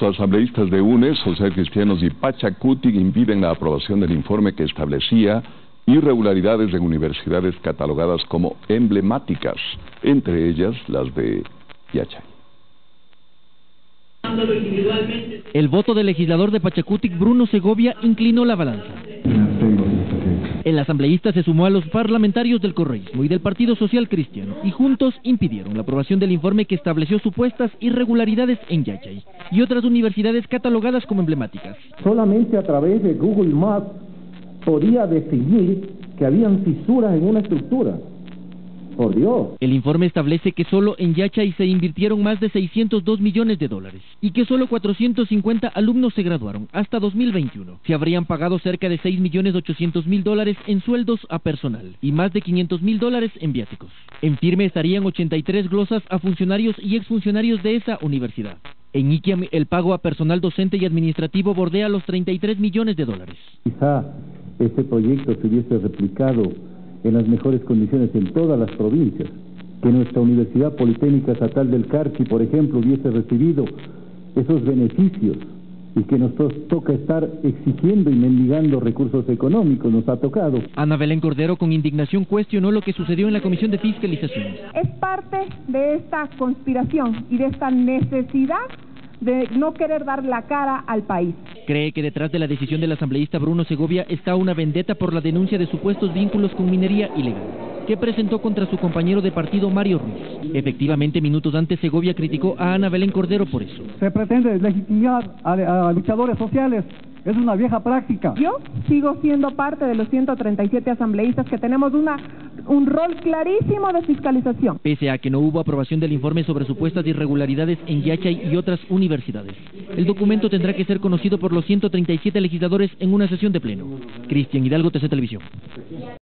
asambleístas de UNES, Social Cristianos y Pachacutic impiden la aprobación del informe que establecía irregularidades en universidades catalogadas como emblemáticas, entre ellas las de Yachay. El voto del legislador de Pachacutic, Bruno Segovia, inclinó la balanza. El asambleísta se sumó a los parlamentarios del correísmo y del Partido Social Cristiano, y juntos impidieron la aprobación del informe que estableció supuestas irregularidades en Yachay y otras universidades catalogadas como emblemáticas. Solamente a través de Google Maps podía definir que habían fisuras en una estructura. Por Dios. El informe establece que solo en Yachay se invirtieron más de $602 millones y que solo 450 alumnos se graduaron hasta 2021. Se habrían pagado cerca de $6.800.000 en sueldos a personal y más de $500.000 en viáticos. En firme estarían 83 glosas a funcionarios y exfuncionarios de esa universidad. En Iquiam, el pago a personal docente y administrativo bordea los $33 millones. Quizá este proyecto se hubiese replicado en las mejores condiciones en todas las provincias, que nuestra Universidad Politécnica Estatal del Carchi, por ejemplo, hubiese recibido esos beneficios, y que nos toca estar exigiendo y mendigando recursos económicos, nos ha tocado. Ana Belén Cordero con indignación cuestionó lo que sucedió en la Comisión de Fiscalización. Es parte de esta conspiración y de esta necesidad de no querer dar la cara al país. Cree que detrás de la decisión del asambleísta Bruno Segovia está una vendetta por la denuncia de supuestos vínculos con minería ilegal, que presentó contra su compañero de partido Mario Ruiz. Efectivamente, minutos antes Segovia criticó a Ana Belén Cordero por eso. Se pretende legitimar a luchadores sociales. Es una vieja práctica. Yo sigo siendo parte de los 137 asambleístas que tenemos un rol clarísimo de fiscalización. Pese a que no hubo aprobación del informe sobre supuestas irregularidades en Yachay y otras universidades, el documento tendrá que ser conocido por los 137 legisladores en una sesión de pleno. Cristian Hidalgo, TC Televisión.